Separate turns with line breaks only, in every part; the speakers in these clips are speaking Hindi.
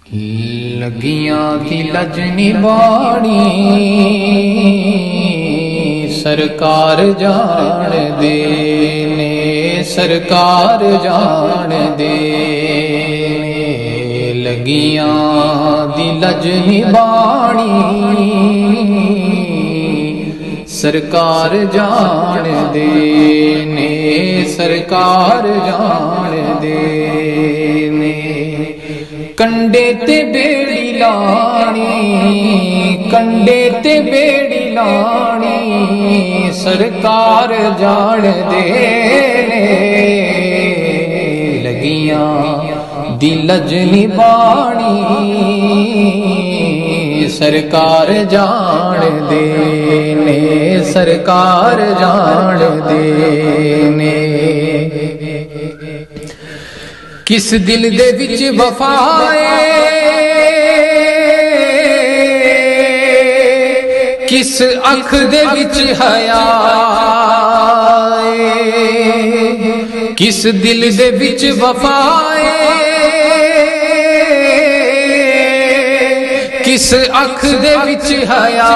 लगियां थी लजनी बाणी सरकार जान दे ने, सरकार जान दे ने। लगियां दी लजनी बाणी सरकार जान दे ने, सरकार जान दे ने। कंडे ते बेड़ी लानी, कंडे ते बेड़ी लानी सरकार जान दे ने। लगियां दी लजनी बाणी सरकार जान दे ने, सरकार जान दे ने। किस दिल दे विच वफाए, किस अख दे विच हया, किस दिल दे विच वफाए, किस अख दे विच हया।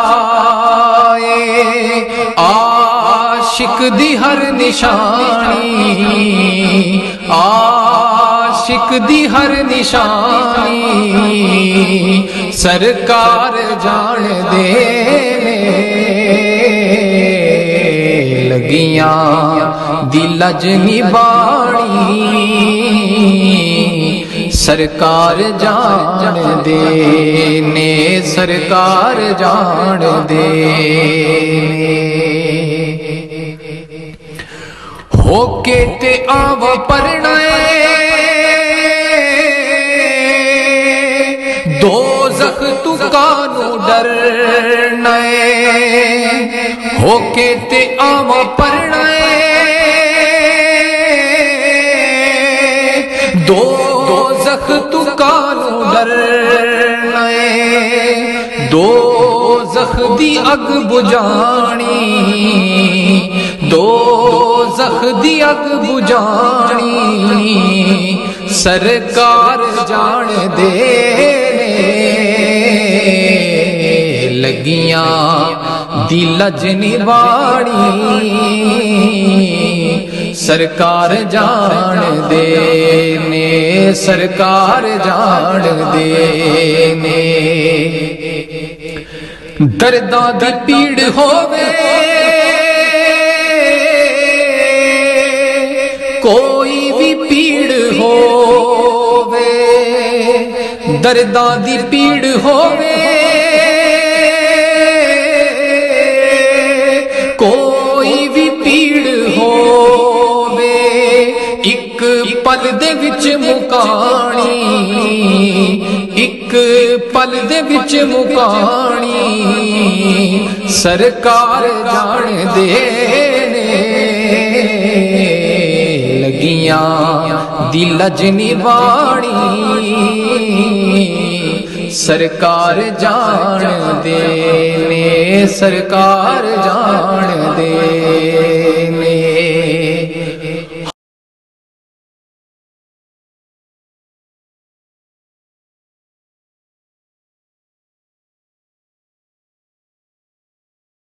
आशिक दी हर निशानी, आशिक दी हर निशानी सरकार जान दे ने। लगियां दी लजनी बाणी सरकार जान दे ने, सरकार जान दे ने। होके ते आव परणाए दोज़ख तू कानू डरनाए। होके ते आव परणाए दोज़ख तू कानू डरनाए। दोज़ख दी अग बुझानी, दोज़ख दी अग बुझानी सरकार जान दे ने। लगियां दी लजनी बाणी सरकार जान दे ने, सरकार जान दे ने। दर्दां दी पीड़ होवे कोई भी पीड़ होवे, दर्दां दी पीड़ होवे कोई भी पीड़ होवे। इक पल दे विच मुकानी, इक पल दे विच मुकानी सरकार जान दे ने। लगियां दी लजनी बाणी सरकार जान दे ने, सरकार जान दे।